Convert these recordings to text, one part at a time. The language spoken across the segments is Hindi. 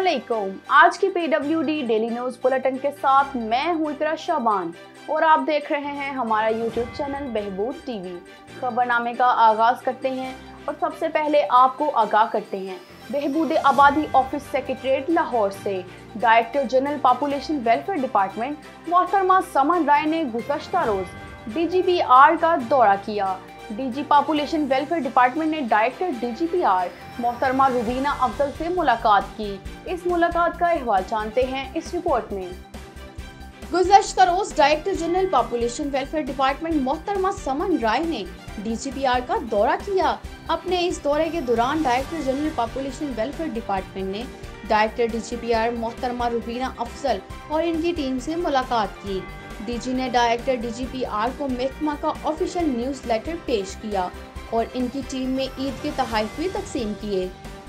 अस्सलामुअलैकुम। आज की PWD डेली न्यूज बुलेटिन के साथ मैं हूँ इकरा शाबान और आप देख रहे हैं हमारा यूट्यूब चैनल बहबूद टीवी। खबरनामे का आगाज करते हैं और सबसे पहले आपको आगाह करते हैं बहबूद आबादी ऑफिस सेक्रेटरीट लाहौर से director general population welfare department मोहतरमा समन राय ने गुज़श्ता रोज DGPR का दौरा किया। DG पॉपुलेशन वेलफेयर डिपार्टमेंट ने डायरेक्टर DGPR मोहतरमा रुबीना अफजल से मुलाकात की। इस मुलाकात का अहवाल जानते हैं इस रिपोर्ट में। गुज़श्ता रोज director general population welfare department मोहतरमा समन राय ने DGPR का दौरा किया। अपने इस दौरे के दौरान director general population welfare department ने डायरेक्टर DGPR मोहतरमा रुबीना अफजल और इनकी टीम से मुलाकात की। DG ने डायरेक्टर DGPR को महकमा का ऑफिशियल न्यूज़ लेटर पेश किया और इनकी टीम में ईद के तोहफे भी तकसीम किए।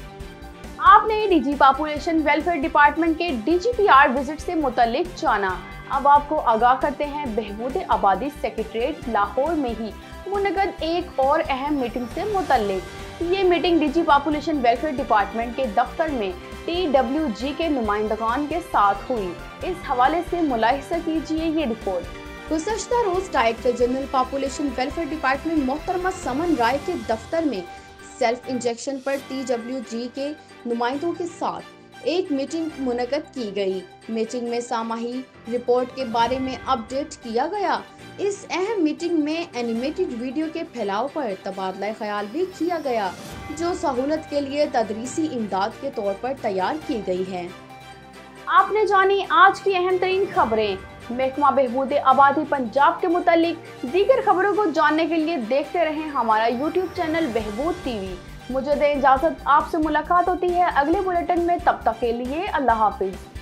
आपने DG पॉपुलेशन वेलफेयर डिपार्टमेंट के DGPR विजिट से मुतल्लिक जाना। अब आपको आगाह करते हैं बहबूद आबादी सेक्रेटरीट लाहौर में ही मुनक़द एक और अहम मीटिंग से मुतल्लिक। ये meeting DG population welfare department के दफ्तर में TWG के नुमाइंदगान के साथ हुई। इस हवाले से मुलाहिजा कीजिए ये रिपोर्ट। गुज़श्ता रोज director general population welfare department मोहतरमा समन राय के दफ्तर में सेल्फ इंजेक्शन पर TWG के नुमाइंदों के साथ एक मीटिंग मुनक़द की गई। मीटिंग में सामाही रिपोर्ट के बारे में अपडेट किया गया। इस अहम मीटिंग में एनिमेटेड वीडियो के फैलाव पर तबादला ख्याल भी किया गया, जो सहूलत के लिए तदरीसी इमदाद के तौर पर तैयार की गई है। आपने जानी आज की अहम तरीन खबरें। महकमा बहबूद आबादी पंजाब के मुतालिक दीगर खबरों को जानने के लिए देखते रहें हमारा यूट्यूब चैनल बहबूद टीवी। मुझे दें इजाजत, आपसे मुलाकात होती है अगले बुलेटिन में। तब तक के लिए अल्लाह हाफिज।